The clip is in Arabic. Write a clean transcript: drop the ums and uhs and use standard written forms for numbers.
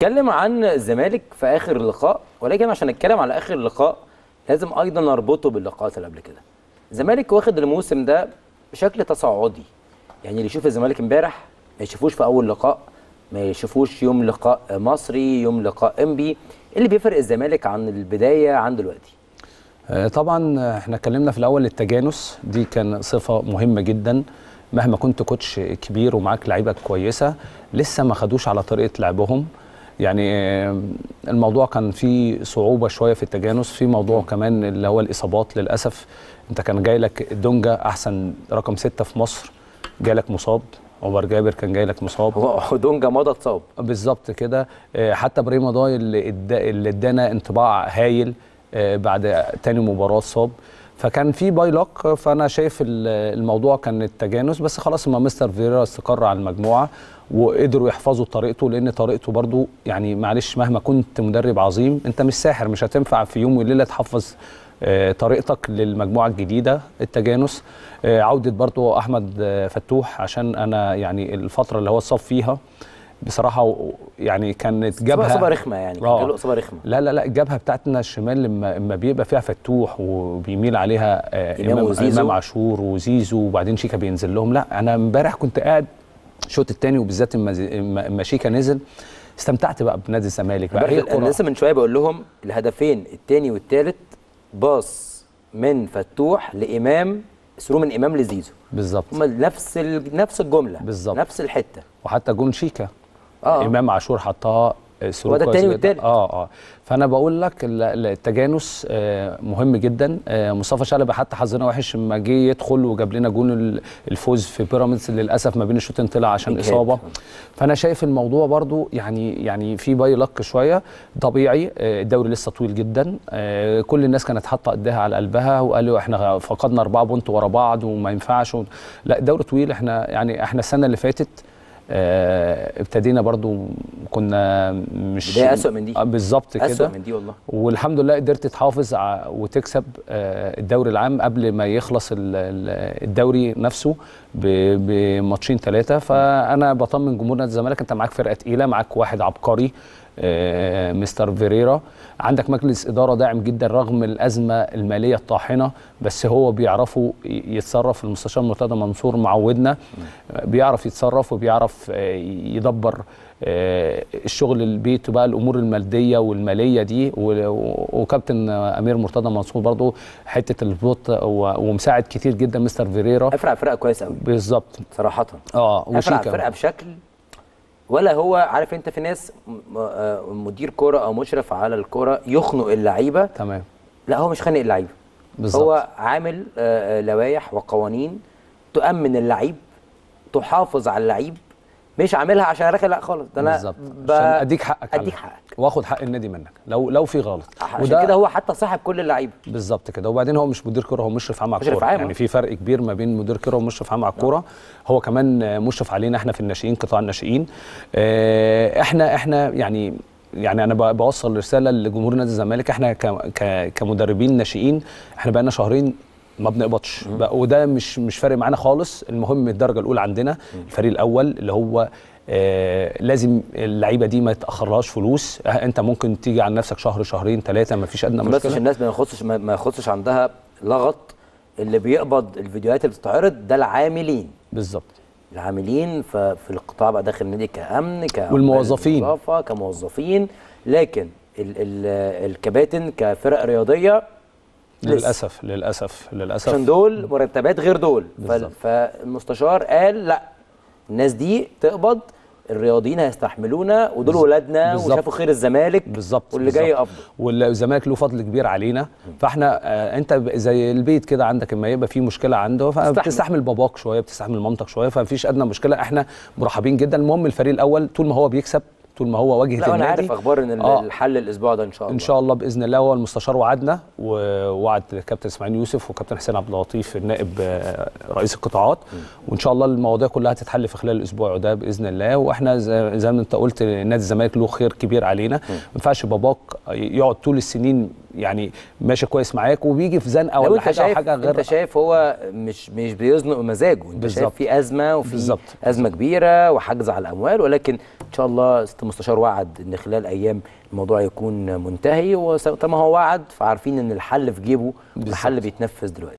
هنتكلم عن الزمالك في اخر لقاء، ولكن عشان نتكلم على اخر لقاء لازم ايضا نربطه باللقاءات اللي قبل كده. الزمالك واخد الموسم ده بشكل تصاعدي، يعني اللي يشوف الزمالك امبارح ما يشوفوش في اول لقاء، ما يشوفوش يوم لقاء مصري، يوم لقاء انبي. اللي بيفرق الزمالك عن البدايه عن دلوقتي؟ طبعا احنا اتكلمنا في الاول التجانس، دي كان صفه مهمه جدا. مهما كنت كوتش كبير ومعاك لعيبه كويسه لسه ما خدوش على طريقه لعبهم. يعني الموضوع كان فيه صعوبه شويه في التجانس، في موضوع كمان اللي هو الاصابات. للاسف انت كان جاي لك دونجا احسن رقم 6 في مصر، جالك مصاب. عمر جابر كان جاي لك مصاب، هو دونجا مضى اتصاب بالظبط كده. حتى ابراهيم ضاي اللي ادانا انطباع هايل بعد تاني مباراه صاب، فكان في بايلوك. فانا شايف الموضوع كان التجانس، بس خلاص ما مستر فيريرا استقر على المجموعه وقدروا يحفظوا طريقته، لان طريقته برضو يعني معلش مهما كنت مدرب عظيم انت مش ساحر، مش هتنفع في يوم وليله تحفظ طريقتك للمجموعه الجديده. التجانس عوده برضو احمد فتوح، عشان انا يعني الفتره اللي هو اتصاب فيها بصراحه يعني كانت جبهه اصابه رخمه، يعني جاله اصابه رخمه. لا الجبهه بتاعتنا الشمال لما بيبقى فيها فتوح وبيميل عليها امام عاشور وزيزو وبعدين شيكا بينزل لهم. لا انا امبارح كنت قاعد الشوط الثاني وبالذات اما شيكا نزل استمتعت بقى بنادي الزمالك بقى. انا لسه من شويه بقول لهم الهدفين الثاني والثالث باص من فتوح لامام، ثرو من امام لزيزو بالظبط، هم نفس الجمله بالظبط، نفس الحته. وحتى جون شيكا امام عاشور حطها هو ده الثاني والثالث. فانا بقول لك التجانس مهم جدا. مصطفى شلبي حتى حظنا وحش لما جه يدخل وجاب لنا جون الفوز في بيراميدز، للاسف ما بين الشوطين طلع عشان اصابه. فانا شايف الموضوع برضو يعني في باي لك شويه طبيعي. الدوري لسه طويل جدا، كل الناس كانت حاطه ايديها على قلبها وقالوا احنا فقدنا 4 بونت ورا بعض وما ينفعش لا الدوري طويل. احنا السنه اللي فاتت ابتدينا برضو كنا مش بداية أسوأ من دي بالظبط كده، أسوأ من دي والله. والحمد لله قدرت تحافظ وتكسب الدوري العام قبل ما يخلص الدوري نفسه بماتشين 3. فانا بطمن جمهور نادي الزمالك، انت معاك فرقه تقيله، معاك واحد عبقري مستر فيريرا، عندك مجلس اداره داعم جدا رغم الازمه الماليه الطاحنه، بس هو بيعرفوا يتصرف. المستشار مرتضى منصور معودنا بيعرف يتصرف وبيعرف يدبر الشغل البيت وبقى الامور الماديه والماليه دي. وكابتن امير مرتضى منصور برضو حته البطء ومساعد كتير جدا مستر فيريرا. افرق فرقه كويس قوي بالظبط صراحه. وشيكا افرق فرقه بشكل، ولا هو عارف انت في ناس مدير كوره او مشرف على الكوره يخنق اللعيبه. تمام. لا هو مش خانق اللعيبه، هو عامل لوائح وقوانين تؤمن اللعيب، تحافظ على اللعيب، مش عاملها عشان ارخي لا خالص. ده انا بالظبط عشان اديك حقك واخد حق النادي منك لو في غلط. عشان كده هو حتى صاحب كل اللعيبه بالظبط كده. وبعدين هو مش مدير كوره، هو مشرف عام على الكوره، يعني في فرق كبير ما بين مدير كوره ومشرف عام على الكوره. هو كمان مشرف علينا احنا في الناشئين، قطاع الناشئين. احنا يعني انا بوصل رساله لجمهور نادي الزمالك، احنا كمدربين ناشئين احنا بقى لنا شهرين ما بنقبضش، وده مش فارق معانا خالص. المهم الدرجه الاولى عندنا الفريق الاول اللي هو لازم اللعيبه دي ما يتاخرلهاش فلوس. انت ممكن تيجي على نفسك شهر شهرين 3 ما فيش ادنى مشكله، بس الناس ما يخصش عندها لغط. اللي بيقبض الفيديوهات اللي بتتعرض ده العاملين بالظبط، العاملين في القطاع بقى داخل النادي كامن والموظفين كموظفين. لكن الكباتن كفرق رياضيه للاسف عشان دول مرتبات غير دول. فالمستشار قال لا الناس دي تقبض، الرياضيين هيستحملونا ودول ولادنا وشافوا خير الزمالك بالظبط واللي جاي افضل، والزمالك له فضل كبير علينا. فاحنا انت زي البيت كده عندك لما يبقى في مشكله عنده فبتستحمل باباك شويه، بتستحمل مامتك شويه، فمفيش ادنى مشكله. احنا مرحبين جدا. المهم الفريق الاول طول ما هو بيكسب، طول ما هو واجهه النادي. انا عارف اخبار ان الحل الاسبوع ده ان شاء الله باذن الله. هو المستشار وعدنا ووعد كابتن اسماعيل يوسف وكابتن حسين عبد اللطيف النائب رئيس القطاعات، وان شاء الله المواضيع كلها هتتحل في خلال الاسبوع ده باذن الله. واحنا زي ما انت قلت نادي الزمالك له خير كبير علينا، ما ينفعش باباك يقعد طول السنين يعني ماشي كويس معاك وبيجي في زنقه لو ولا انت حاجه او شايف حاجه غير. انت شايف هو مش بيزنق مزاجه، انت بالظبط. شايف في ازمه وفي بالظبط. ازمه كبيره وحجز على الاموال، ولكن ان شاء الله ست المستشار وعد ان خلال ايام الموضوع يكون منتهي، وطالما هو وعد فعارفين ان الحل في جيبه والحل بيتنفذ دلوقتي.